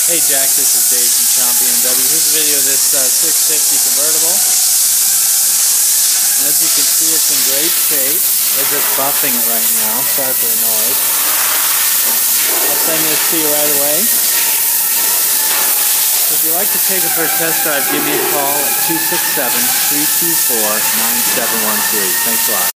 Hey Jack, this is Dave from Champ BMW. Here's a video of this 650 convertible. As you can see, it's in great shape. They're just buffing it right now. Sorry for the noise. I'll send this to you right away. So if you'd like to take it for a test drive, give me a call at 267-324-9713. Thanks a lot.